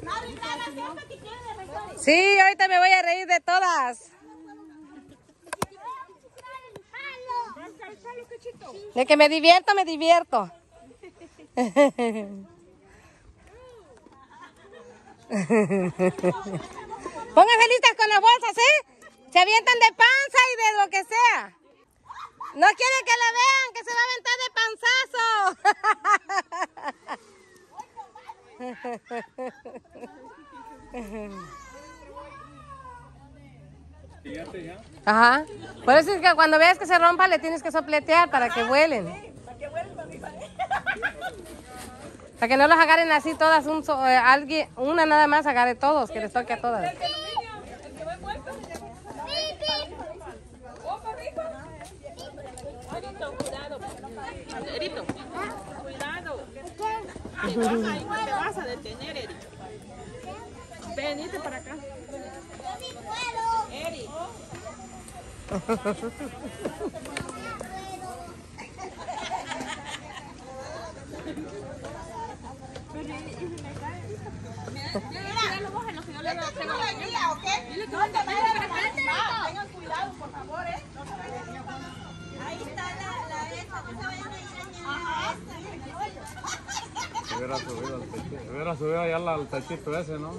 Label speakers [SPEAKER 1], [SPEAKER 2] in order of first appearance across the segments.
[SPEAKER 1] Sí, ahorita me voy a reír de todas. De que me divierto, me divierto. Pónganse listas con las bolsas, ¿eh? Se avientan de panza y de lo que sea. No quieren que la vean, que se va a aventar de panzazo. Ajá. Por eso es que cuando veas que se rompa le tienes que sopletear para que vuelen. Para que no los agarren así todas, alguien, una nada más agarre todos, que les toque a todas.
[SPEAKER 2] Erito, cuidado. Te vas a detener, Eri. Venite para acá. Eri. Tengan cuidado, por favor, ¿eh? Ahí está la esta, no se vayan a ir
[SPEAKER 3] Hubiera subido allá al techito ese, ¿no?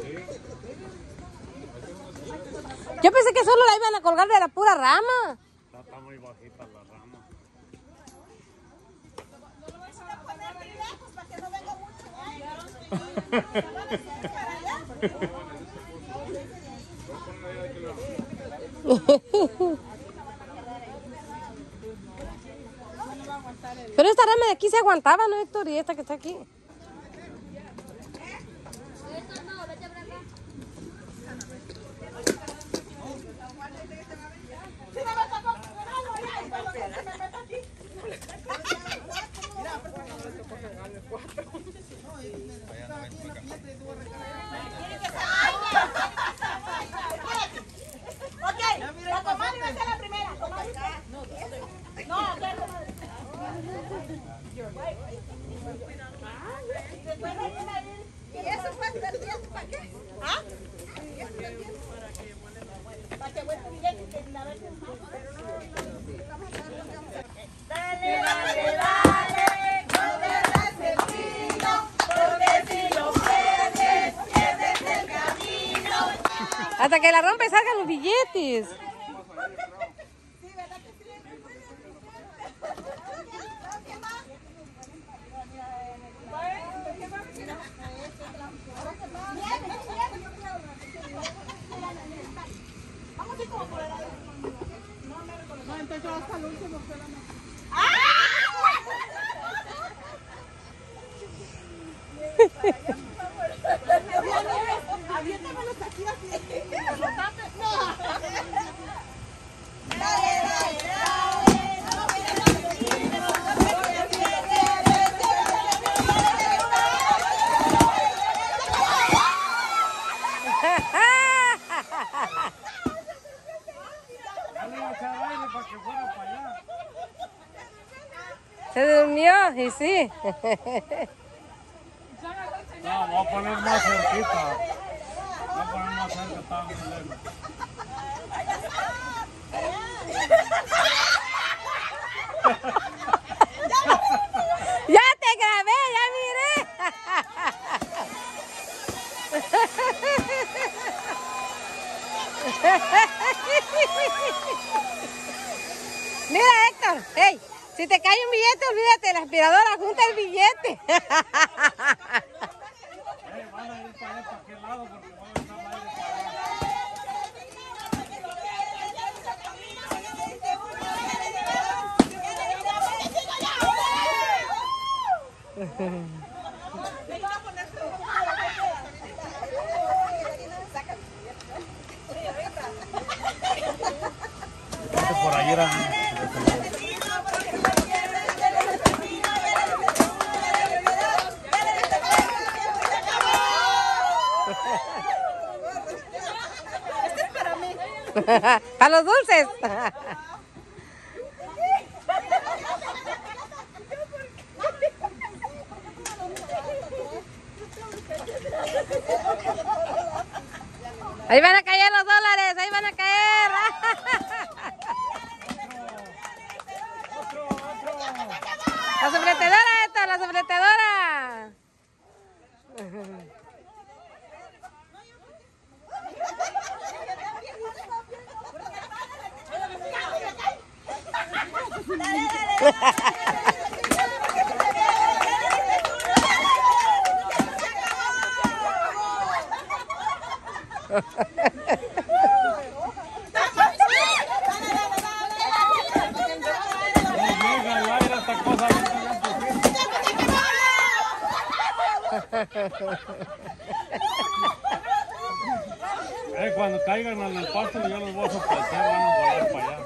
[SPEAKER 1] Yo pensé que solo la iban a colgar de la pura rama.
[SPEAKER 3] Está muy bajita la rama.
[SPEAKER 2] No lo vas a poner muy lejos para que no venga mucho.
[SPEAKER 1] Pero esta rama de aquí se aguantaba, ¿no, Héctor? Y esta que está aquí.
[SPEAKER 2] La comadre va a ser la primera. No, ¿y eso fue perdiendo para qué? ¿Ah? Para que vuelva bien y que la vez más. Dale, dale, dale, no pierdas el tino, porque si lo pierdes, pierdes el camino.
[SPEAKER 1] Hasta que la rompa y salgan los billetes. Se durmió y sí.
[SPEAKER 3] No, voy a poner más cerquita. Voy a poner más cerca, está muy lejos.
[SPEAKER 1] Ya te grabé, ya miré. Mira, Héctor, hey, si te cae un billete, olvídate de la aspiradora, junta el billete.
[SPEAKER 3] Van a ir para allá, para aquel lado, porque van a estar por ahí era.
[SPEAKER 2] Este es para mí.
[SPEAKER 1] Para los dulces. Ahí van a caer los dólares, ahí van a caer. La sopletedora esta, la sopletedora.
[SPEAKER 3] Cuando caigan en el pasto yo los voy a sorprender, van a volar para allá.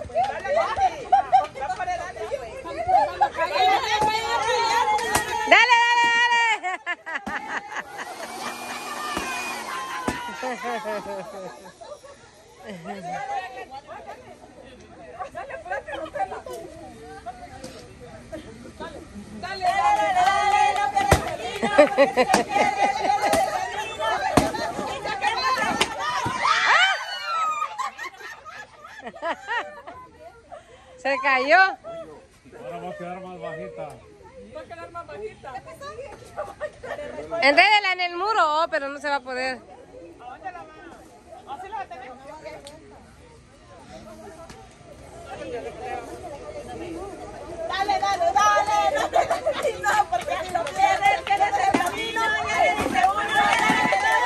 [SPEAKER 1] Dale, se cayó.
[SPEAKER 3] Ahora va a quedar más bajita.
[SPEAKER 1] Enrédela en el muro, oh, pero no se va a poder.
[SPEAKER 2] ¿A dónde la va? ¿Así la va a tener? Dale, dale, dale, no te dejes, no, porque si lo pierdes, tienes el camino, ya le dice uno, dale.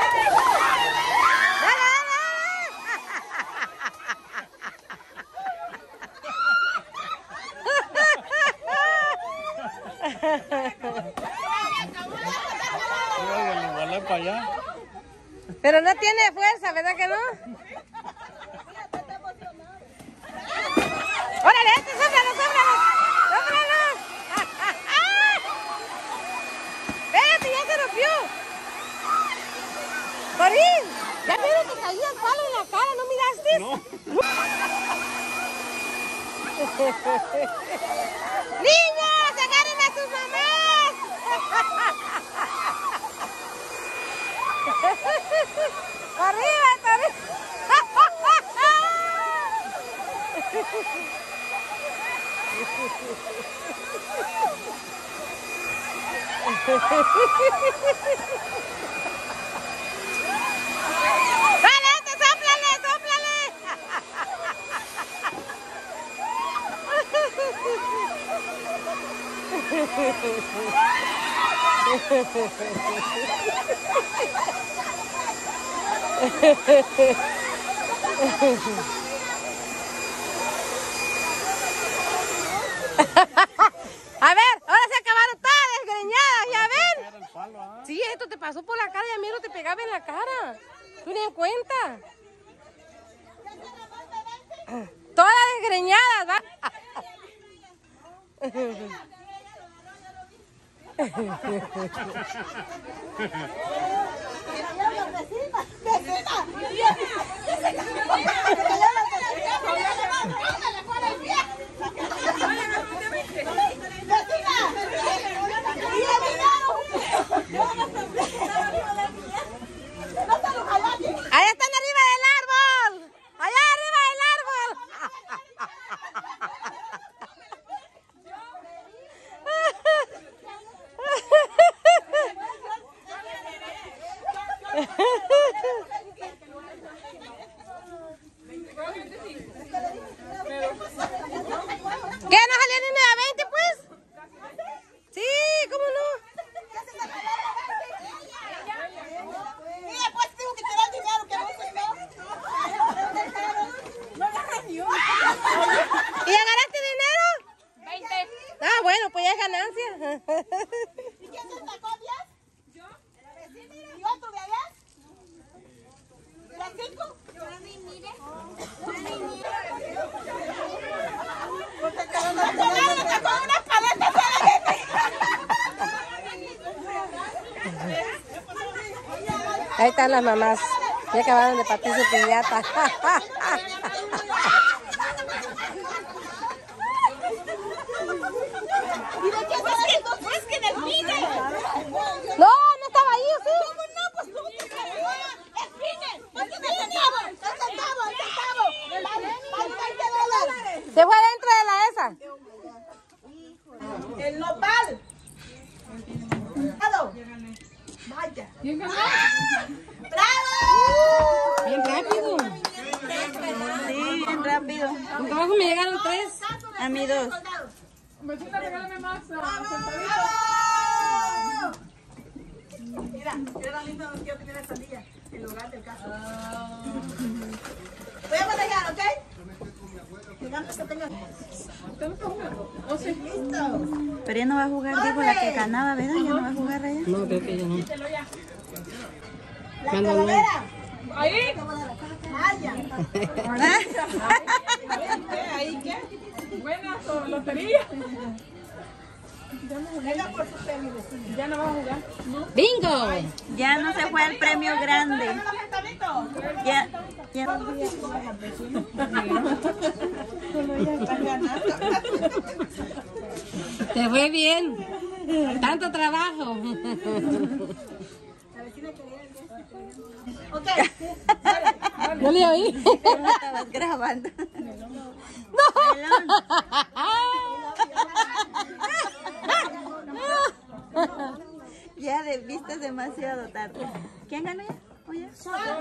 [SPEAKER 3] Para allá.
[SPEAKER 1] Pero no tiene fuerza, ¿verdad que no? ¡Órale, sóplalo, sóplalo! ¡Sóplalo! ¡Espérate, ya se rompió! ¡Corín! Ya vieron que caía el palo en la cara, ¿no miraste?
[SPEAKER 3] No.
[SPEAKER 1] ¡Niños, agarren a sus mamás! ¡Arriba, arriba! ¡Dale, sóplale, sóplale! A ver, ahora se acabaron todas desgreñadas, ¿ya ven? Sí, esto te pasó por la cara y a mí no te pegaba en la cara. Tú ni en cuenta. Todas desgreñadas, ¿va? Allá están arriba del árbol. Allá arriba del árbol. ¿Qué? ¿No salió ni una de 20, pues? Sí, ¿cómo no?
[SPEAKER 2] Y después tengo que tirar dinero que no soy yo. No agarras ni uno.
[SPEAKER 1] ¿Y agarraste dinero?
[SPEAKER 2] 20.
[SPEAKER 1] Ah, bueno, pues ya es ganancia.
[SPEAKER 2] ¿Y quién se sacó 10? Yo. ¿Y otro de allá? ¿Las 5? Yo ni mire. Porque cada uno sacó unas paletas de
[SPEAKER 1] Ahí están las mamás. Ya acabaron de partir su piñata.
[SPEAKER 2] ¿Y de qué estás haciendo? Pues que en el pide.
[SPEAKER 1] No, no estaba ahí, ¿sí?
[SPEAKER 2] ¿Cómo no? Pues tú. Vaya.
[SPEAKER 1] ¿Quién ganó?
[SPEAKER 2] ¡Bravo!
[SPEAKER 1] Bien rápido.
[SPEAKER 4] Sí, bien rápido.
[SPEAKER 1] Con trabajo me llegaron 3.
[SPEAKER 4] A mí 2.
[SPEAKER 5] Vecina, regálame más sentadito.
[SPEAKER 2] Mira, era lindo que yo tuviera sandía en lugar del caso. Voy a manejar, ¿ok? Digamos que tenga. Listo.
[SPEAKER 4] Pero ella no va a jugar, dijo la que ganaba, ¿verdad? Ya no va a jugar ella.
[SPEAKER 1] No, creo que ya no.
[SPEAKER 2] La
[SPEAKER 1] Manda
[SPEAKER 2] calavera.
[SPEAKER 5] Ahí.
[SPEAKER 2] Vaya. ¿Ahí qué?
[SPEAKER 5] Buenas, lotería.
[SPEAKER 2] Venga por su premio, vecino.
[SPEAKER 5] Ya no vas a jugar.
[SPEAKER 1] ¡Bingo!
[SPEAKER 4] Ya no se fue el premio grande. Ya.
[SPEAKER 1] Te fue bien. Tanto trabajo.
[SPEAKER 2] Ok.
[SPEAKER 1] No le oí.
[SPEAKER 4] Estabas grabando. Ya viste demasiado tarde. ¿Quién ganó ya? Oye.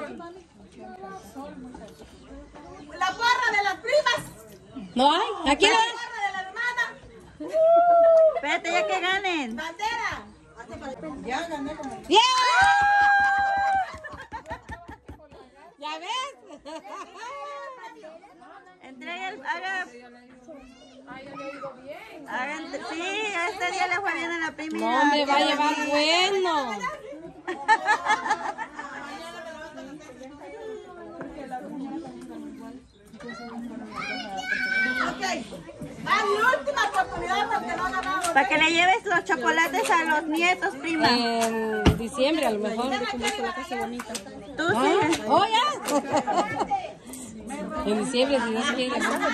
[SPEAKER 2] La porra de las primas.
[SPEAKER 1] ¿No hay? ¿Aquí no
[SPEAKER 2] La
[SPEAKER 1] hay?
[SPEAKER 2] porra de la hermana.
[SPEAKER 4] Espérate ya que ganen.
[SPEAKER 2] Bandera. Ya gané con el...
[SPEAKER 1] ¡Yeah! ¿Ya ves?
[SPEAKER 4] Entrega el... Sí, este día le fue bien a la primera.
[SPEAKER 1] No, me va a llevar bueno.
[SPEAKER 2] Ok. Va mi última oportunidad porque no ha ganado.
[SPEAKER 4] Para que le lleves los chocolates a los nietos, prima.
[SPEAKER 1] En diciembre a lo mejor.
[SPEAKER 4] Tú sí.
[SPEAKER 1] ¡Oh, ya! En diciembre, si Dios quiere.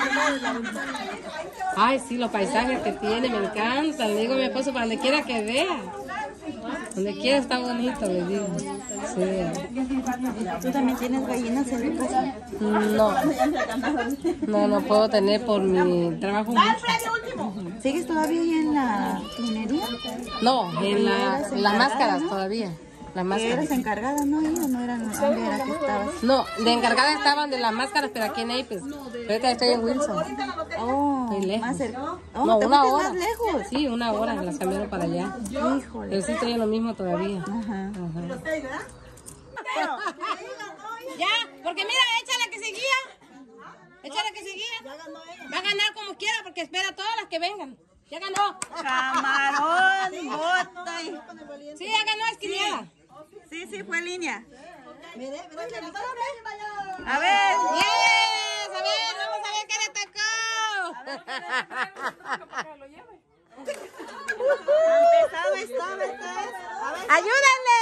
[SPEAKER 1] Ay, sí, los paisajes que tiene, me encantan. Le digo a mi esposo, para donde quiera que vea. Donde quiera está bonito, le digo. Sí.
[SPEAKER 4] ¿Tú también tienes gallinas en tu casa?
[SPEAKER 1] No puedo tener por mi trabajo.
[SPEAKER 2] Va el premio último.
[SPEAKER 4] ¿Sigues todavía ahí en la minería?
[SPEAKER 1] No, en las máscaras todavía. Las
[SPEAKER 4] ¿Que
[SPEAKER 1] máscaras.
[SPEAKER 4] eras encargada, no? ¿O no eran? ¿Dónde era que estabas?
[SPEAKER 1] No, de encargada estaban de las máscaras, pero aquí en Apes. Pero ahorita estoy en Wilson.
[SPEAKER 4] Oh,
[SPEAKER 1] Estoy lejos.
[SPEAKER 4] más cerca. Oh,
[SPEAKER 1] No,
[SPEAKER 4] ¿te
[SPEAKER 1] una
[SPEAKER 4] fuiste
[SPEAKER 1] hora.
[SPEAKER 4] más lejos?
[SPEAKER 1] Sí, una hora, las cambiaron para allá.
[SPEAKER 4] Híjole.
[SPEAKER 1] Pero sí estoy en lo mismo todavía.
[SPEAKER 4] Ajá.
[SPEAKER 2] Los 6, ¿verdad?
[SPEAKER 1] Ya, porque mira, échala que seguía. Échala que seguía. Va a ganar como quiera porque espera a todas las que vengan. Ya ganó.
[SPEAKER 4] Camarón, bota y...
[SPEAKER 1] Sí, ya ganó Esquiniela.
[SPEAKER 4] Sí, fue línea.
[SPEAKER 2] Mire,
[SPEAKER 4] A ver.
[SPEAKER 1] Yes, a ver, vamos a ver qué le tocó.
[SPEAKER 4] Empezado esta vez.
[SPEAKER 1] ¡Ayúdenle!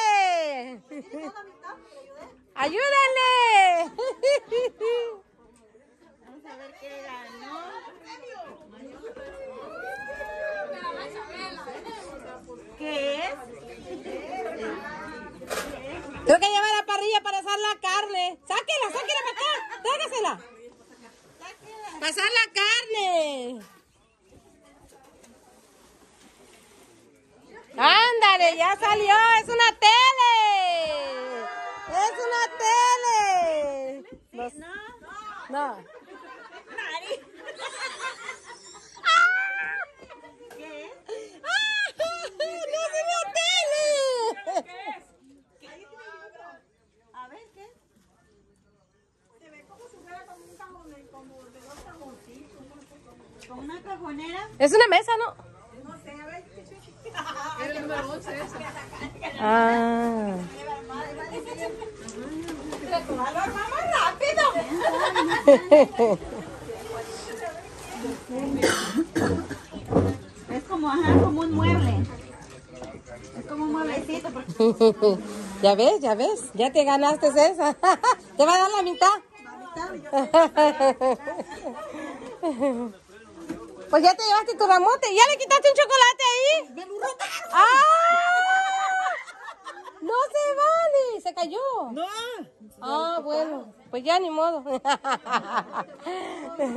[SPEAKER 1] ¡Ayúdenle!
[SPEAKER 4] Vamos a ver qué ganó. ¿Qué es?
[SPEAKER 1] Tengo que llevar la parrilla para asar la carne. ¡Sáquela para acá! ¡Trágasela! ¡Pasar la carne! ¡Ándale! ¡Ya salió! ¡Es una tele! ¡Es una tele! No.
[SPEAKER 4] ¿Qué es?
[SPEAKER 1] ¡No es una tele!
[SPEAKER 4] A ver, ¿qué es?
[SPEAKER 2] se ve como si fuera como un cajón, como de dos cajoncitos.
[SPEAKER 4] ¿Con una cajonera?
[SPEAKER 1] Es una mesa, ¿no?
[SPEAKER 2] No sé, a ver.
[SPEAKER 5] El número 11 es.
[SPEAKER 1] Ah.
[SPEAKER 2] ¡Valor, más rápido!
[SPEAKER 4] Es como, como un mueble. Es como un mueblecito. Porque...
[SPEAKER 1] Ya ves, ya te ganaste esa. Te va a dar la mitad. Pues ya te llevaste tu ramote. ¿Ya le quitaste un chocolate ahí? ¡Ah! No se vale, se cayó. No. Ah, bueno, pues ya ni modo.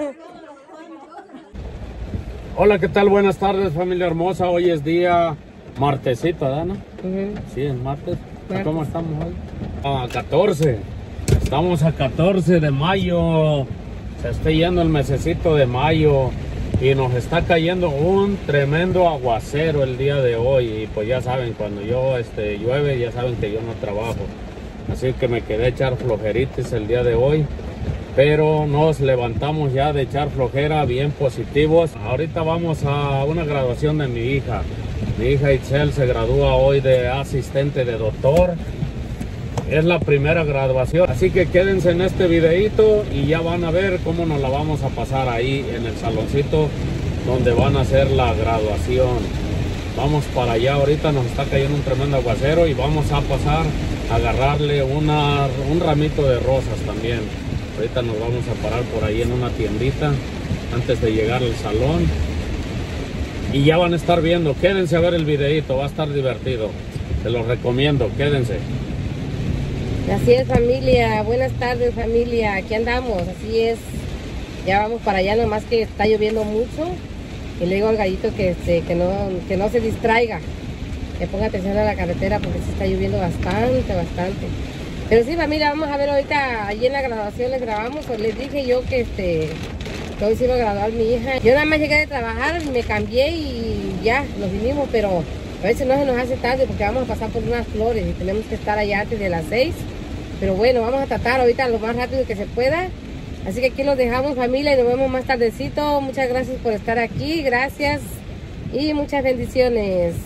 [SPEAKER 3] Hola, ¿qué tal? Buenas tardes, familia hermosa. Hoy es día Martesito, ¿verdad? ¿No? Sí, es martes. ¿Cómo estamos hoy? A 14. Estamos a 14 de mayo. Se está yendo el mesecito de mayo y nos está cayendo un tremendo aguacero el día de hoy. Y pues ya saben, cuando yo llueve, ya saben que yo no trabajo. Así que me quedé a echar flojeritis el día de hoy. Pero nos levantamos ya de echar flojera bien positivos. Ahorita vamos a una graduación de mi hija. Mi hija Itzel se gradúa hoy de asistente de doctor. Es la primera graduación. Así que quédense en este videito y ya van a ver cómo nos la vamos a pasar ahí en el saloncito donde van a hacer la graduación. Vamos para allá. Ahorita nos está cayendo un tremendo aguacero y vamos a pasar a agarrarle un ramito de rosas también. Ahorita nos vamos a parar por ahí en una tiendita antes de llegar al salón. Y ya van a estar viendo. Quédense a ver el videito, va a estar divertido. Se los recomiendo, quédense.
[SPEAKER 1] Así es, familia. Buenas tardes, familia. Aquí andamos, así es. Ya vamos para allá, nomás que está lloviendo mucho. Y le digo al gallito que no se distraiga. Que ponga atención a la carretera porque sí está lloviendo bastante. Pero sí, familia, vamos a ver ahorita, allí en la graduación les grabamos. Les dije yo que hoy se iba a graduar mi hija. Yo nada más llegué de trabajar, me cambié y ya, nos vinimos, pero a veces no se nos hace tarde porque vamos a pasar por unas flores y tenemos que estar allá antes de las 6. Pero bueno, vamos a tratar ahorita lo más rápido que se pueda. Así que aquí los dejamos, familia, y nos vemos más tardecito. Muchas gracias por estar aquí, gracias y muchas bendiciones.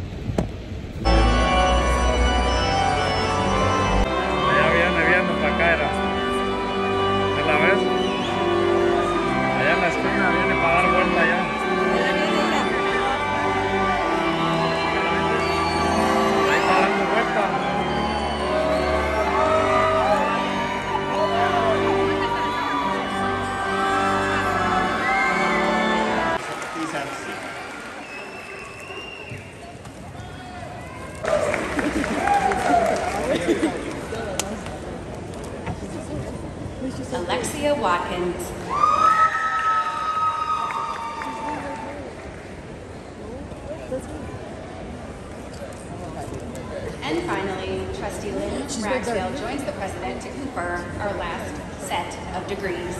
[SPEAKER 3] ¿La ves? Allá en la esquina viene para dar vuelta allá. Ahí está dando vuelta.
[SPEAKER 2] Alexia Watkins. And finally, Trustee Lynn Ragsdale joins the President to confer our last set of degrees.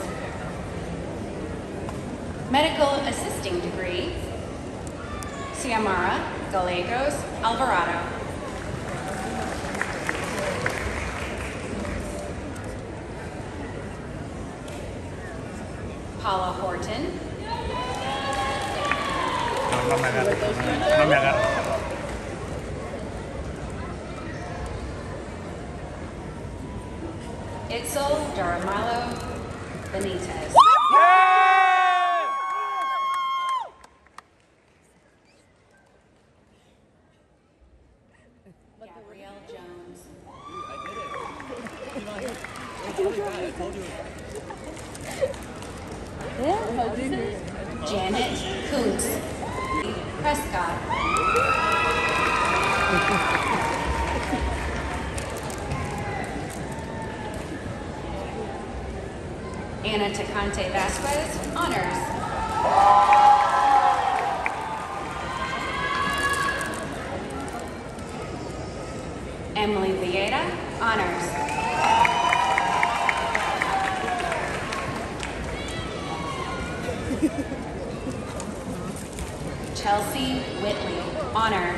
[SPEAKER 2] Medical Assisting Degree, Xiomara Gallegos Alvarado. Paula Horton.
[SPEAKER 3] No me agarres. No me agarres.
[SPEAKER 2] Itzel Daramalo Benitez. Gabrielle Jones. Janet Kuntz. Prescott. Anna Tecante Vasquez, honors. Emily Villeda, honors. Chelsea Whitley, honors.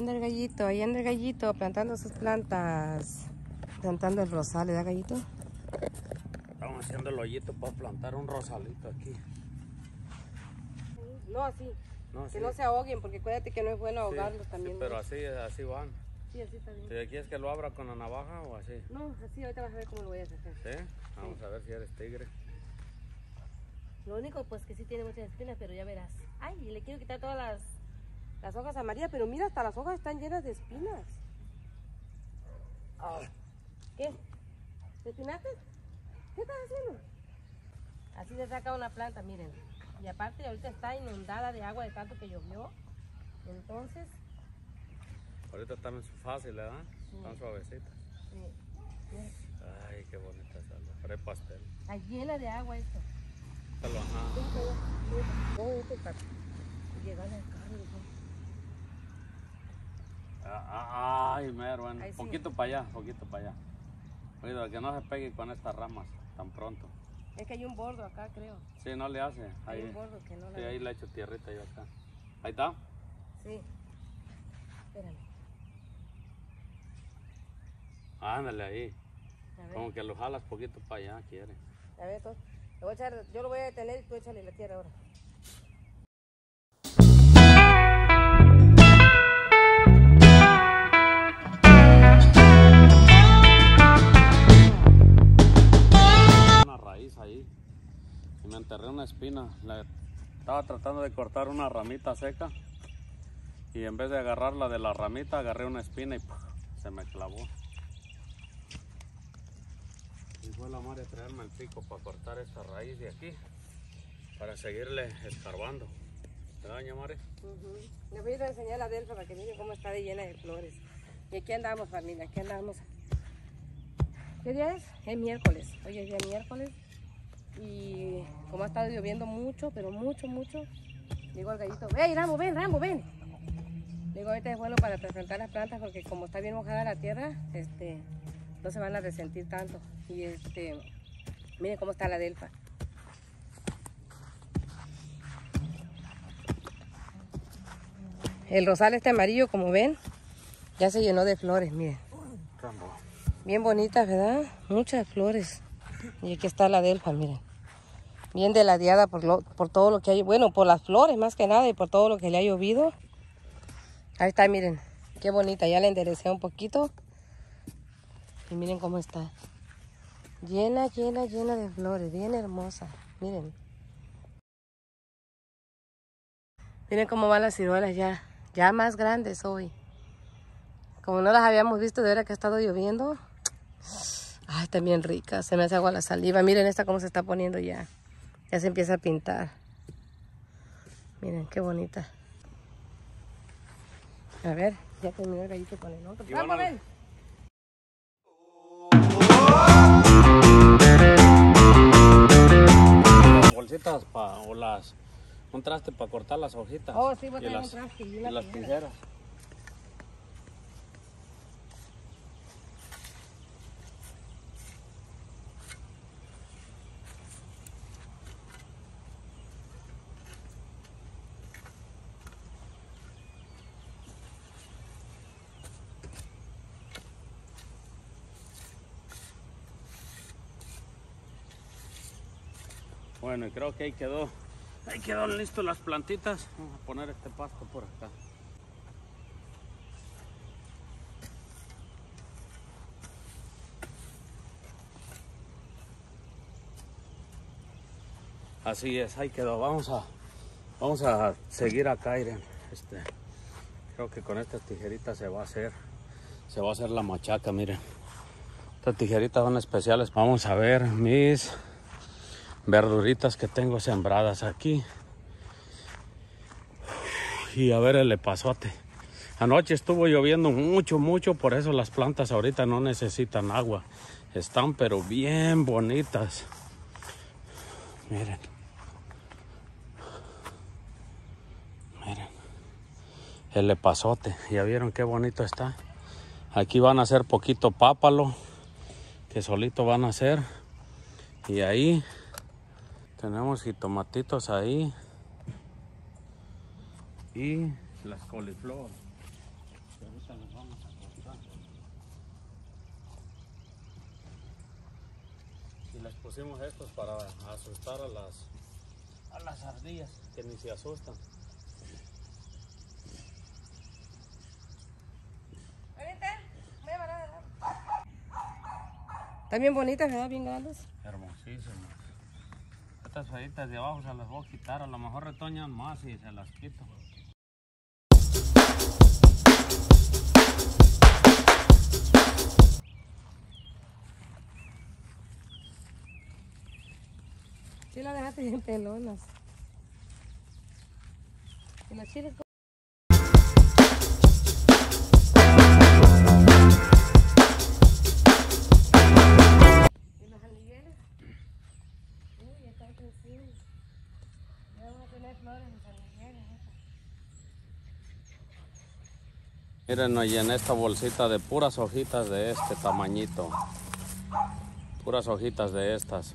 [SPEAKER 1] ahí anda el gallito plantando sus plantas. Plantando el rosal, ¿verdad, gallito?
[SPEAKER 3] Estamos haciendo el hoyito para plantar un rosalito aquí.
[SPEAKER 1] No así.
[SPEAKER 3] No,
[SPEAKER 1] Que
[SPEAKER 3] sí.
[SPEAKER 1] no se ahoguen, porque acuérdate que no es bueno ahogarlos
[SPEAKER 3] Sí,
[SPEAKER 1] también.
[SPEAKER 3] sí, pero así van.
[SPEAKER 1] Sí, así está bien.
[SPEAKER 3] ¿Te quieres que lo abra con la navaja o así?
[SPEAKER 1] No, así ahorita vas a ver cómo lo voy a sacar.
[SPEAKER 3] ¿Sí? Vamos a ver si eres tigre.
[SPEAKER 1] Lo único pues que sí tiene muchas espinas, pero ya verás. Ay, le quiero quitar todas las hojas amarillas, pero mira, hasta las hojas están llenas de espinas. Oh. ¿Qué? ¿Te espinaste? ¿Qué estás haciendo? Así se saca una planta, miren. Y aparte ahorita está inundada de agua de tanto que llovió. Entonces,
[SPEAKER 3] Ahorita están en su fase, ¿verdad?
[SPEAKER 1] Sí.
[SPEAKER 3] Están suavecitas.
[SPEAKER 1] sí, mira,
[SPEAKER 3] Ay, qué bonita salsa. Para pastel.
[SPEAKER 1] está llena de agua esto.
[SPEAKER 3] Ajá.
[SPEAKER 1] Llegar al carro,
[SPEAKER 3] Ay, mero,
[SPEAKER 1] Ahí sí.
[SPEAKER 3] poquito para allá. Oiga, que no se pegue con estas ramas tan pronto.
[SPEAKER 1] es que hay un bordo acá, creo.
[SPEAKER 3] Sí, no le hace.
[SPEAKER 1] Hay
[SPEAKER 3] Ahí,
[SPEAKER 1] un bordo que no
[SPEAKER 3] sí,
[SPEAKER 1] la...
[SPEAKER 3] ahí le echo tierrita yo acá. Ahí está.
[SPEAKER 1] Sí. Espérame.
[SPEAKER 3] Ándale ahí.
[SPEAKER 1] A ver.
[SPEAKER 3] Como que lo jalas poquito para allá, quiere.
[SPEAKER 1] A ver, le voy a echar, yo lo voy a detener y tú échale la tierra ahora.
[SPEAKER 3] Una raíz ahí. Y me enterré una espina. Estaba tratando de cortar una ramita seca. Y en vez de agarrarla de la ramita, agarré una espina y ¡puf! Se me clavó. Y fue la madre a traerme el pico para cortar esta raíz de aquí. Para seguirle escarbando. ¿Verdad, doña Mare?
[SPEAKER 1] Le voy a enseñar la delfa para que miren cómo está de llena de flores. Y aquí andamos, familia, aquí andamos. ¿Qué día es? Es miércoles. Hoy es día miércoles. Y como ha estado lloviendo mucho, pero mucho, digo al gallito, ¡ey, Rambo, ven! Digo, ahorita es bueno para trasplantar las plantas porque como está bien mojada la tierra, no se van a resentir tanto. Y miren cómo está la delfa. El rosal este amarillo, como ven, ya se llenó de flores, miren.
[SPEAKER 3] Rambo.
[SPEAKER 1] Bien bonitas, ¿verdad? Muchas flores. Y aquí está la delfa, miren. Bien deladeada por todo lo que hay. Bueno, por las flores más que nada y por todo lo que le ha llovido. Ahí está, miren. Qué bonita. Ya la enderecé un poquito. Y miren cómo está. Llena de flores. Bien hermosa. Miren. Miren cómo van las ciruelas ya. Ya más grandes hoy. Como no las habíamos visto de hora que ha estado lloviendo. Ay, están bien ricas. Se me hace agua la saliva. Miren esta cómo se está poniendo ya. Ya se empieza a pintar. Miren, qué bonita. A ver, ya terminó el gallito con el otro. ¡Vamos, ven!
[SPEAKER 3] Bolsitas o un traste para cortar las hojitas.
[SPEAKER 1] Oh, sí, voy a
[SPEAKER 3] y
[SPEAKER 1] traer
[SPEAKER 3] las,
[SPEAKER 1] un traste y
[SPEAKER 3] y
[SPEAKER 1] una
[SPEAKER 3] las
[SPEAKER 1] tijera.
[SPEAKER 3] tijeras. Bueno, y creo que ahí quedaron listas las plantitas. Vamos a poner este pasto por acá. Así es, ahí quedó. Vamos a seguir acá, Irene. Creo que con estas tijeritas se va a hacer la machaca, miren. Estas tijeritas son especiales. Vamos a ver mis verduritas que tengo sembradas aquí. Y a ver el epazote. Anoche estuvo lloviendo mucho, por eso las plantas ahorita no necesitan agua. Están pero bien bonitas. Miren. Miren. El epazote. Ya vieron qué bonito está. Aquí van a hacer poquito pápalo, que solito van a hacer. Y ahí tenemos jitomatitos ahí. Y las coliflor. Ahorita nos vamos a cortar. Y les pusimos estos para asustar a las ardillas, que ni se asustan.
[SPEAKER 1] Están bien bonitas, ¿verdad? Bien grandes.
[SPEAKER 3] Hermosísimas. Estas feitas de abajo se las voy a quitar, a lo mejor retoñan más y se las quito.
[SPEAKER 1] Sí, la dejaste bien pelonas. ¿Y los chiles? ¿Y los almigueles? Uy, ya están creciendo. Ya vamos a tener flores de San Miguel.
[SPEAKER 3] Miren, ahí en esta bolsita de puras hojitas de este tamañito. Puras hojitas de estas.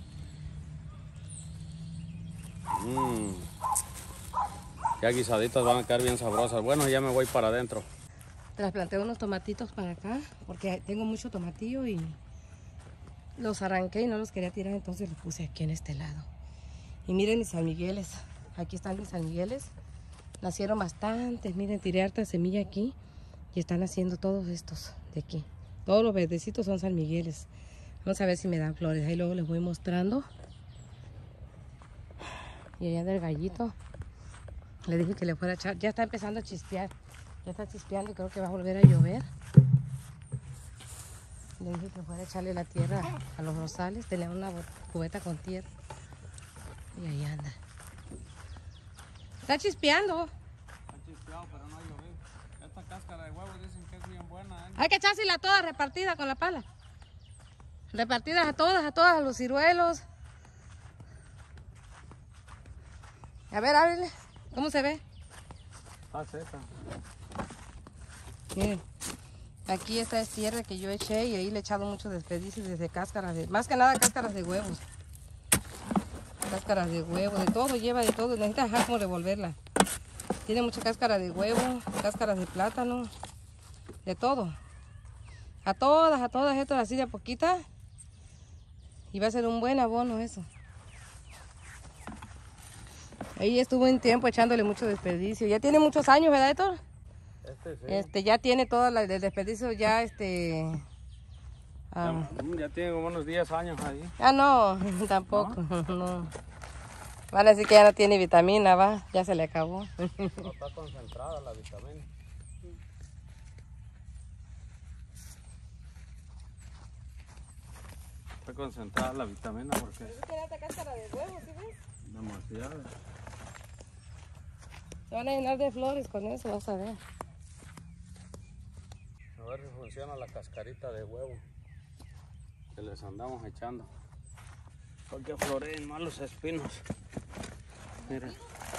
[SPEAKER 3] Ya guisaditas van a quedar bien sabrosas. Bueno, ya me voy para adentro.
[SPEAKER 1] Trasplanté unos tomatitos para acá porque tengo mucho tomatillo y los arranqué y no los quería tirar, entonces los puse aquí en este lado. Y miren mis San Migueles. Aquí están mis San Migueles. Nacieron bastantes. Miren, tiré harta semilla aquí y están haciendo todos estos de aquí. Todos los verdecitos son San Migueles. Vamos a ver si me dan flores. Ahí luego les voy mostrando. Y allá del gallito. Le dije que le fuera a echar. Ya está empezando a chispear. Ya está chispeando y creo que va a volver a llover. Le dije que fuera a echarle la tierra a los rosales. Tenía una cubeta con tierra. Y ahí anda. Está chispeando.
[SPEAKER 3] Está chispeado, pero no llovió. Esta cáscara de huevo dicen que es bien buena, ¿eh?
[SPEAKER 1] Hay que echársela toda repartida con la pala. Repartidas a todas, los ciruelos. A ver, ábrele. ¿Cómo se ve?
[SPEAKER 3] Está seca.
[SPEAKER 1] Miren. Aquí esta es tierra que yo eché y ahí le he echado muchos desperdicios desde cáscaras de... Más que nada cáscaras de huevos. Cáscaras de huevo, de todo, lleva de todo. Necesita dejar como revolverla. Tiene mucha cáscara de huevo, cáscaras de plátano, de todo. A todas estas así de a poquita. Y va a ser un buen abono eso. Ahí estuvo un tiempo echándole mucho desperdicio. Ya tiene muchos años, ¿verdad, Héctor?
[SPEAKER 3] Sí.
[SPEAKER 1] Ya tiene todo el desperdicio, ya
[SPEAKER 3] ya tiene como unos 10 años ahí.
[SPEAKER 1] Ah, no, tampoco, no. Van a decir que ya no tiene vitamina, va, ya se le acabó.
[SPEAKER 3] No está concentrada la vitamina. Está concentrada la vitamina porque
[SPEAKER 1] Tiene esta cáscara de huevo, ¿sí ves?
[SPEAKER 3] demasiado.
[SPEAKER 1] Se van a llenar de flores con eso, vas a ver.
[SPEAKER 3] A ver si funciona la cascarita de huevo que les andamos echando. Porque floreen más los espinos. Miren.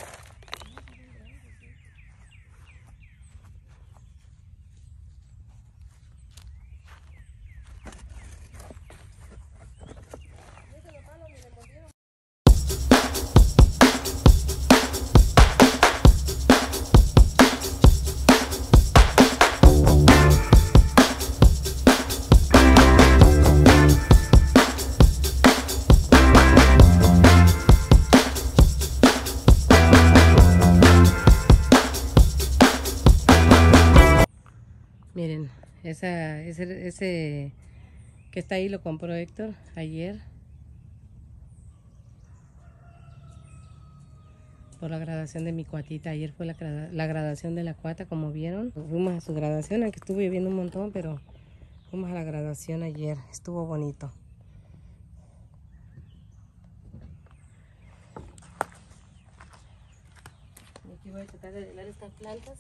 [SPEAKER 1] Miren, ese que está ahí lo compró Héctor ayer. Por la graduación de mi cuatita. Ayer fue la graduación de la cuata, como vieron. Fuimos a su graduación, aunque estuvo lloviendo un montón, pero fuimos a la graduación ayer. Estuvo bonito. Y aquí voy a tratar de arreglar estas plantas.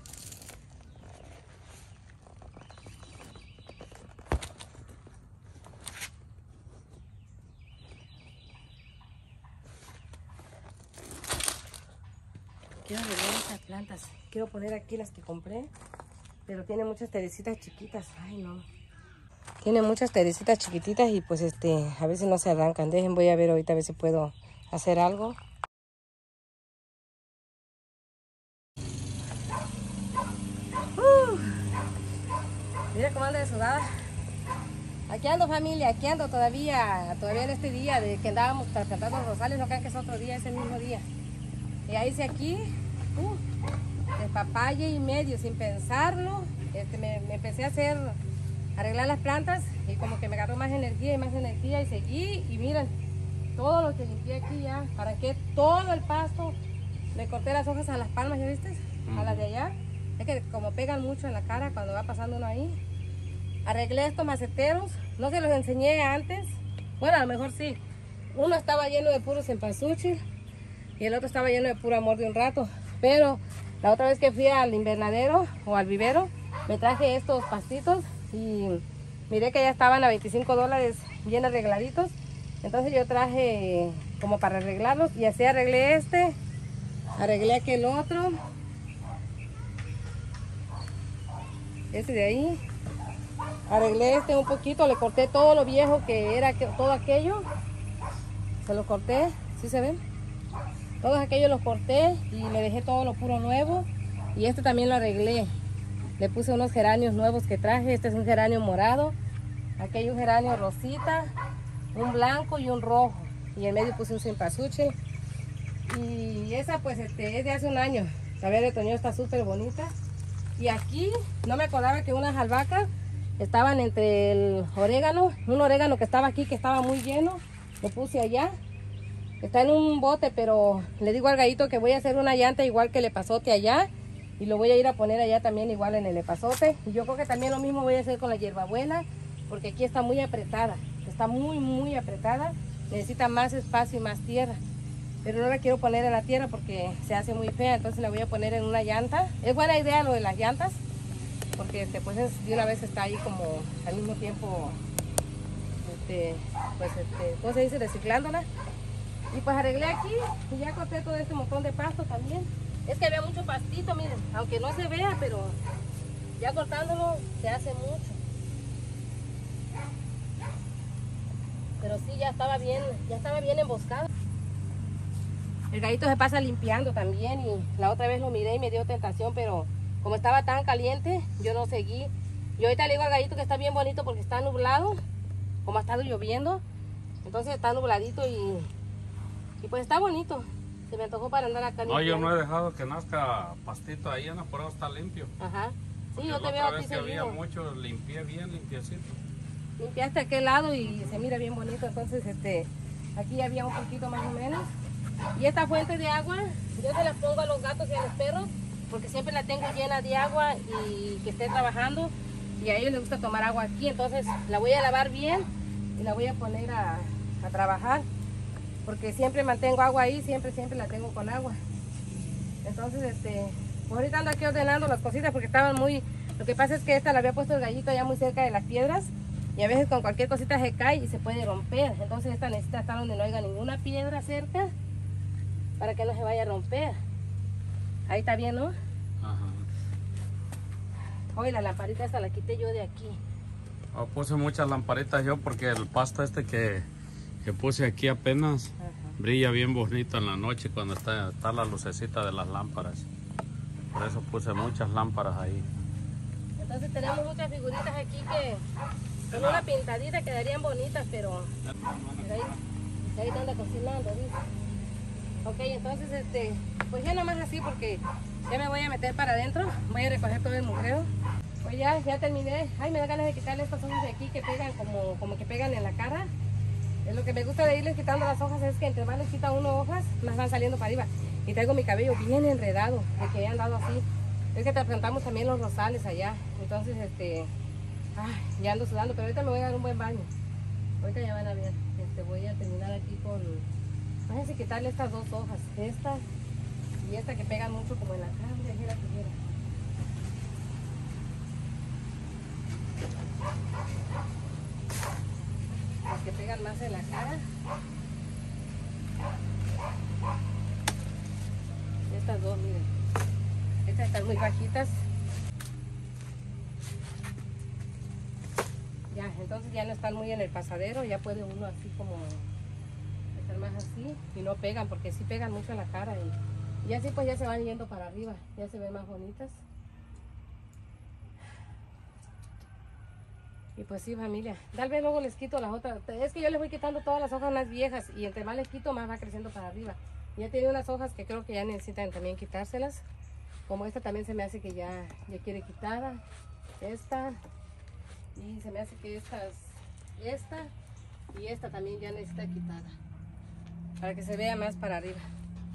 [SPEAKER 1] Quiero arreglar estas plantas. Quiero poner aquí las que compré. Pero tiene muchas teresitas chiquitas. Ay, no. Tiene muchas teresitas chiquititas y pues a veces no se arrancan. Voy a ver ahorita a ver si puedo hacer algo. Mira cómo anda de sudada. Aquí ando, familia, aquí ando todavía en este día de que andábamos cantando los rosales, no crean que es otro día, es el mismo día. Y ahí hice aquí, de papaya y medio, sin pensarlo. Me empecé a arreglar las plantas y como que me agarró más energía y seguí. Y miren, todo lo que limpié aquí ya, arranqué todo el pasto, le corté las hojas a las palmas, ¿ya viste? A las de allá. Es que como pegan mucho en la cara cuando va pasando uno ahí. Arreglé estos maceteros, no se los enseñé antes, bueno, a lo mejor sí. Uno estaba lleno de puro cempasúchil y el otro estaba lleno de puro amor de un rato. Pero la otra vez que fui al invernadero o al vivero, me traje estos pastitos y miré que ya estaban a $25 bien arregladitos. Entonces yo traje como para arreglarlos y así arreglé arreglé aquel otro, este de ahí. Arreglé un poquito, le corté todo lo viejo que era todo aquello. Se lo corté, ¿sí se ven? Todos aquellos los corté y le dejé todo lo puro nuevo. Y este también lo arreglé. Le puse unos geranios nuevos que traje. Este es un geranio morado. Aquello un geranio rosita, un blanco y un rojo. Y en medio puse un cempasúchil. Y esa pues es de hace un año. La verde toño está súper bonita. Y aquí no me acordaba que unas albahacas estaban entre el orégano, un orégano que estaba aquí que estaba muy lleno, lo puse allá, está en un bote, pero le digo al gallito que voy a hacer una llanta igual que el epazote allá y lo voy a ir a poner allá también igual en el epazote. Y yo creo que también lo mismo voy a hacer con la hierbabuena, porque aquí está muy apretada, está muy apretada, necesita más espacio y más tierra, pero no la quiero poner en la tierra porque se hace muy fea, entonces la voy a poner en una llanta. Es buena idea lo de las llantas, porque pues de una vez está ahí como al mismo tiempo, ¿cómo se dice? Reciclándola. Y pues arreglé aquí y ya corté todo este montón de pasto también. Es que había mucho pastito, miren, aunque no se vea, pero ya cortándolo se hace mucho. Pero sí, ya estaba bien emboscado. El gallito se pasa limpiando también y la otra vez lo miré y me dio tentación, pero como estaba tan caliente, yo no seguí. Y ahorita le digo al gallito que está bien bonito porque está nublado, como ha estado lloviendo. Entonces está nubladito y pues está bonito. Se me antojó para andar acá.
[SPEAKER 3] No, yo no he dejado que nazca pastito ahí, Ana, por eso está limpio.
[SPEAKER 1] Ajá. Sí,
[SPEAKER 3] porque
[SPEAKER 1] yo te veo
[SPEAKER 3] a
[SPEAKER 1] aquí
[SPEAKER 3] ti seguido. Había mucho, limpié bien limpiecito.
[SPEAKER 1] Limpiaste aquel lado y se mira bien bonito. Entonces aquí había un poquito más o menos. Y esta fuente de agua, yo se la pongo a los gatos y a los perros, porque siempre la tengo llena de agua y que esté trabajando. Y a ellos les gusta tomar agua aquí, entonces la voy a lavar bien y la voy a poner a trabajar. Porque siempre mantengo agua ahí, siempre la tengo con agua. Entonces, pues ahorita ando aquí ordenando las cositas porque estaban muy... Lo que pasa es que esta la había puesto el gallito allá muy cerca de las piedras. Y a veces con cualquier cosita se cae y se puede romper. Entonces esta necesita estar donde no haya ninguna piedra cerca para que no se vaya a romper. Ahí está bien, ¿no?
[SPEAKER 3] Ajá.
[SPEAKER 1] Hoy la lamparita esta la quité yo de aquí.
[SPEAKER 3] Puse muchas lamparitas yo porque el pasto que puse aquí apenas brilla bien bonito en la noche cuando está la lucecita de las lámparas. Por eso puse muchas lámparas ahí.
[SPEAKER 1] Entonces tenemos muchas figuritas aquí que con una pintadita quedarían bonitas, pero ahí anda cocinando, ¿viste? Ok, entonces pues ya nomás así porque ya me voy a meter para adentro, voy a recoger todo el mugreo. Pues ya terminé. Ay, me da ganas de quitarle estas hojas de aquí que pegan como que pegan en la cara. Lo que me gusta de irles quitando las hojas es que entre más les quita uno hojas, más van saliendo para arriba. Y traigo mi cabello bien enredado, de que he andado así. Es que te plantamos también los rosales allá. Entonces, ya ando sudando, pero ahorita me voy a dar un buen baño. Ahorita ya van a ver. Voy a terminar aquí con... Váyanse a quitarle estas dos hojas. Esta y esta que pegan mucho como en la cara. Mira, aquí la tijera. Las que pegan más en la cara. Estas dos, miren. Estas están muy bajitas. Ya, entonces ya no están muy en el pasadero. Ya puede uno así como estar más así y no pegan, porque sí pegan mucho en la cara. Y así pues ya se van yendo para arriba. Ya se ven más bonitas. Y pues sí, familia, tal vez luego les quito las otras. Es que yo les voy quitando todas las hojas más viejas y entre más les quito, más va creciendo para arriba. Ya tiene unas hojas que creo que ya necesitan también quitárselas. Como esta también se me hace que ya quiere quitada. Esta. Y se me hace que esta y esta también ya necesita quitada. Para que se vea más para arriba.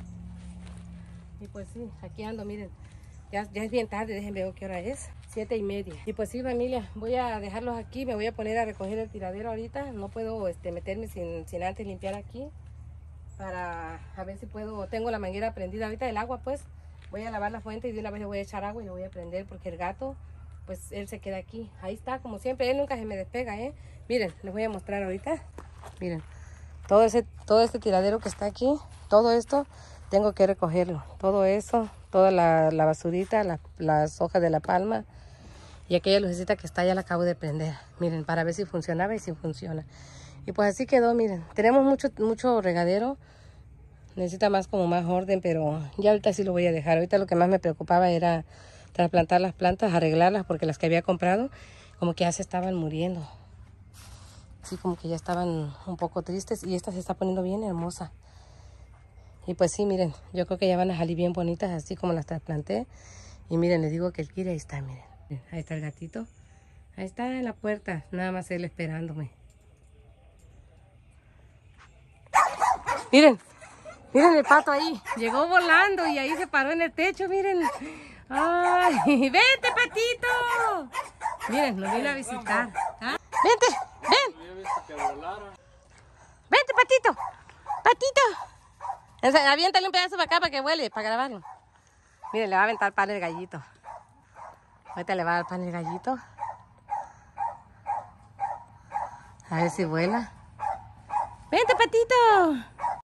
[SPEAKER 1] Y pues sí, aquí ando, miren. Ya es bien tarde, déjenme ver qué hora es. 7:30. Y pues sí, familia, voy a dejarlos aquí. Me voy a poner a recoger el tiradero ahorita. No puedo meterme sin antes limpiar aquí. Para a ver si puedo. Tengo la manguera prendida ahorita del agua, pues. Voy a lavar la fuente y de una vez le voy a echar agua y le voy a prender porque el gato, pues él se queda aquí. Ahí está, como siempre. Él nunca se me despega, ¿eh? Miren, les voy a mostrar ahorita. Miren, todo este tiradero que está aquí, todo esto, tengo que recogerlo. Todo eso, toda la basurita, las hojas de la palma. Y aquella lucecita que está ya la acabo de prender. Miren, para ver si funcionaba y si funciona. Y pues así quedó, miren. Tenemos mucho regadero. Necesita más orden, pero ya ahorita sí lo voy a dejar. Ahorita lo que más me preocupaba era trasplantar las plantas, arreglarlas, porque las que había comprado como que ya se estaban muriendo. Sí, como que ya estaban un poco tristes. Y esta se está poniendo bien hermosa. Y pues sí, miren, yo creo que ya van a salir bien bonitas, así como las trasplanté. Y miren, les digo que el Kiri ahí está, miren. Ahí está el gatito. Ahí está en la puerta, nada más él esperándome. Miren el pato ahí. Llegó volando y ahí se paró en el techo, miren. ¡Ay! ¡Vente, patito! Miren, nos vino a visitar. ¿Ah? ¡Vente! ¡Ven! ¡Vente, patito! ¡Patito! Aviéntale un pedazo para acá para que vuele, para grabarlo. Miren, le va a aventar pan el gallito. Ahorita le va a dar pan el gallito. A ver si vuela. ¡Vente, patito!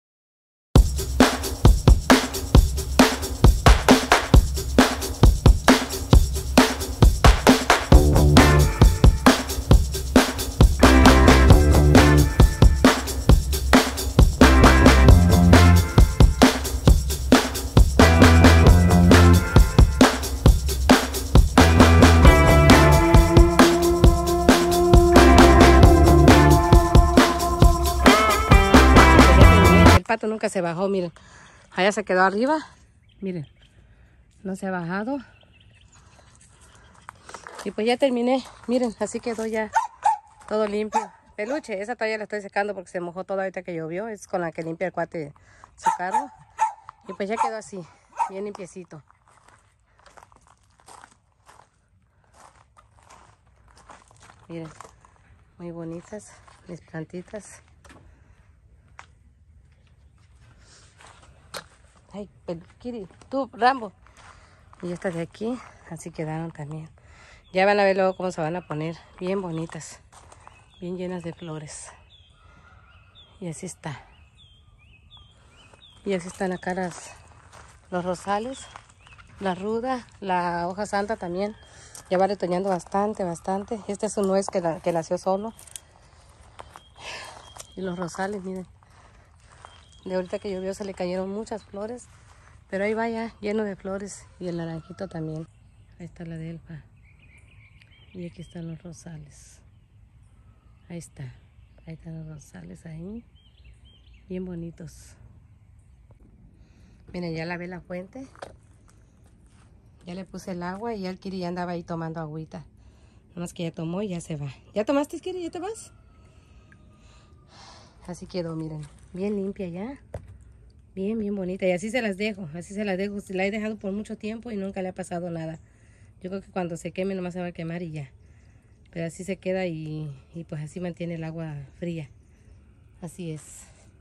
[SPEAKER 1] El pato nunca se bajó, miren. Allá se quedó arriba. Miren, no se ha bajado. Y pues ya terminé. Miren, así quedó ya todo limpio. Peluche, esa todavía la estoy secando porque se mojó toda ahorita que llovió. Es con la que limpia el cuate su carro. Y pues ya quedó así, bien limpiecito. Miren, muy bonitas mis plantitas. Ay, Kiri, tú, Rambo. Y estas de aquí, así quedaron también. Ya van a ver luego cómo se van a poner. Bien bonitas. Bien llenas de flores. Y así está. Y así están acá los rosales. La ruda, la hoja santa también. Ya va retoñando bastante. Este es un nuez que nació solo. Y los rosales, miren. De ahorita que llovió se le cayeron muchas flores. Pero ahí va ya, lleno de flores. Y el naranjito también. Ahí está la delfa. Y aquí están los rosales. Ahí está. Ahí están los rosales ahí. Bien bonitos. Miren, ya lavé la fuente. Ya le puse el agua y ya el Kiri ya andaba ahí tomando agüita. Nada más que ya tomó y ya se va. ¿Ya tomaste, Kiri? ¿Ya te vas? Así quedó, miren. Bien limpia ya. Bien bonita. Y así se las dejo. La he dejado por mucho tiempo y nunca le ha pasado nada. Yo creo que cuando se queme nomás se va a quemar y ya. Pero así se queda y pues así mantiene el agua fría. Así es.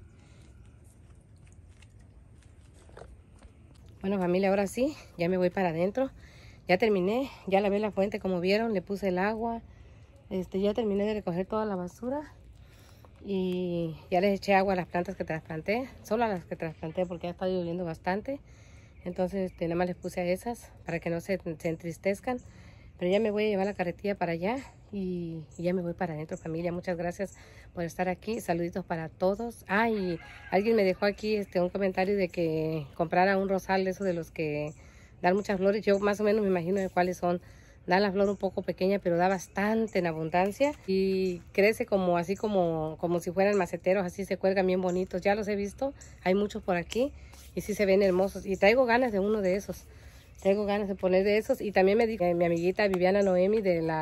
[SPEAKER 1] Bueno, familia, ahora sí. Ya me voy para adentro. Ya terminé. Ya lavé la fuente como vieron. Le puse el agua. Ya terminé de recoger toda la basura. Y ya les eché agua a las plantas que trasplanté. Solo a las que trasplanté porque ha estado lloviendo bastante. Entonces nada más les puse a esas para que no se entristezcan. Pero ya me voy a llevar la carretilla para allá y ya me voy para adentro, familia. Muchas gracias por estar aquí. Saluditos para todos. Ah, y alguien me dejó aquí un comentario de que comprara un rosal de esos de los que dan muchas flores. Yo más o menos me imagino de cuáles son. Da la flor un poco pequeña, pero da bastante en abundancia y crece como así como si fueran maceteros, así se cuelgan bien bonitos. Ya los he visto, hay muchos por aquí y sí se ven hermosos. Y traigo ganas de uno de esos, traigo ganas de poner de esos. Y también me dijo mi amiguita Viviana Noemi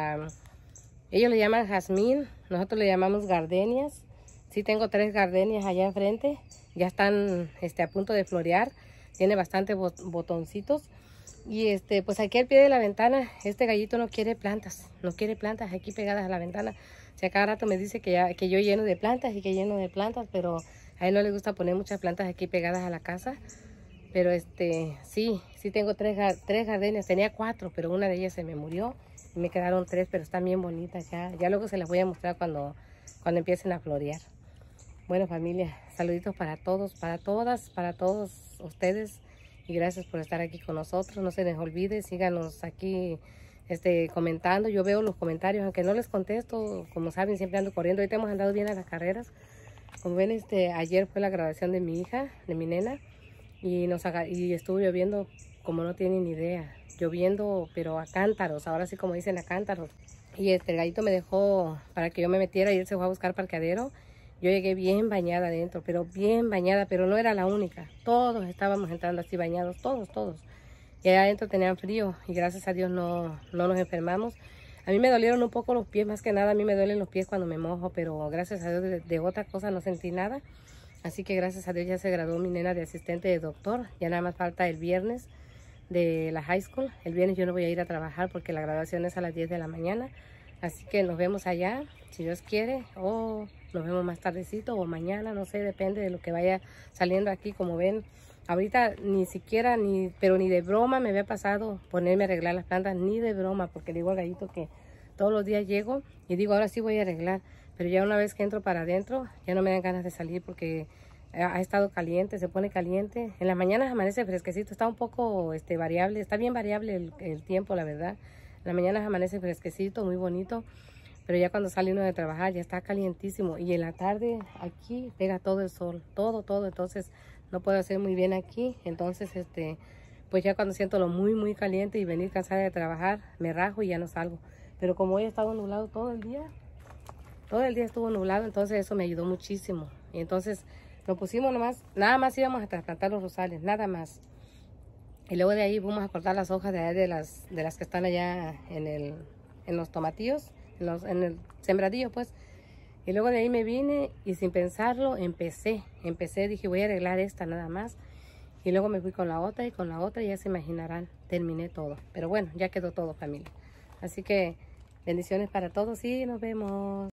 [SPEAKER 1] ellos le llaman jazmín, nosotros le llamamos gardenias. Sí tengo 3 gardenias allá enfrente, ya están a punto de florear, tiene bastante botoncitos. Y pues aquí al pie de la ventana, este gallito no quiere plantas aquí pegadas a la ventana. O sea, cada rato me dice que yo lleno de plantas y que lleno de plantas, pero a él no le gusta poner muchas plantas aquí pegadas a la casa. Pero sí tengo 3 gardenias, tenía 4, pero una de ellas se me murió y me quedaron 3, pero están bien bonitas ya luego se las voy a mostrar cuando empiecen a florear. Bueno, familia, saluditos para todos, para todas, para todos ustedes. Y gracias por estar aquí con nosotros. No se les olvide, síganos aquí comentando. Yo veo los comentarios, aunque no les contesto. Como saben, siempre ando corriendo. Ahorita hemos andado bien a las carreras. Como ven, ayer fue la graduación de mi hija, de mi nena. Y estuvo lloviendo como no tienen idea. Lloviendo, pero a cántaros. Ahora sí como dicen, a cántaros. Y el gallito me dejó para que yo me metiera y él se fue a buscar parqueadero. Yo llegué bien bañada adentro, pero bien bañada, pero no era la única. Todos estábamos entrando así bañados, todos. Y allá adentro tenían frío y gracias a Dios no nos enfermamos. A mí me dolieron un poco los pies, más que nada a mí me duelen los pies cuando me mojo, pero gracias a Dios de otra cosa no sentí nada. Así que gracias a Dios ya se graduó mi nena de asistente de doctor. Ya nada más falta el viernes de la high school. El viernes yo no voy a ir a trabajar porque la graduación es a las 10 de la mañana. Así que nos vemos allá, si Dios quiere, o nos vemos más tardecito o mañana, no sé, depende de lo que vaya saliendo aquí. Como ven, ahorita ni siquiera, pero ni de broma me había pasado ponerme a arreglar las plantas, ni de broma, porque le digo al gallito que todos los días llego y digo, ahora sí voy a arreglar, pero ya una vez que entro para adentro, ya no me dan ganas de salir porque ha estado caliente, se pone caliente. En las mañanas amanece fresquecito, está un poco variable, está bien variable el tiempo, la verdad. En las mañanas amanece fresquecito, muy bonito, pero ya cuando sale uno de trabajar ya está calientísimo. Y en la tarde aquí pega todo el sol, todo, entonces no puedo hacer muy bien aquí. Entonces, pues ya cuando siento lo muy caliente y venir cansada de trabajar, me rajo y ya no salgo. Pero como hoy ha estado nublado todo el día estuvo nublado, entonces eso me ayudó muchísimo. Y entonces nos pusimos nada más íbamos a trasplantar los rosales, nada más. Y luego de ahí vamos a cortar las hojas de las que están allá en los tomatillos, en el sembradillo pues. Y luego de ahí me vine y sin pensarlo empecé, dije voy a arreglar esta nada más. Y luego me fui con la otra y ya se imaginarán, terminé todo. Pero bueno, ya quedó todo, familia. Así que bendiciones para todos y nos vemos.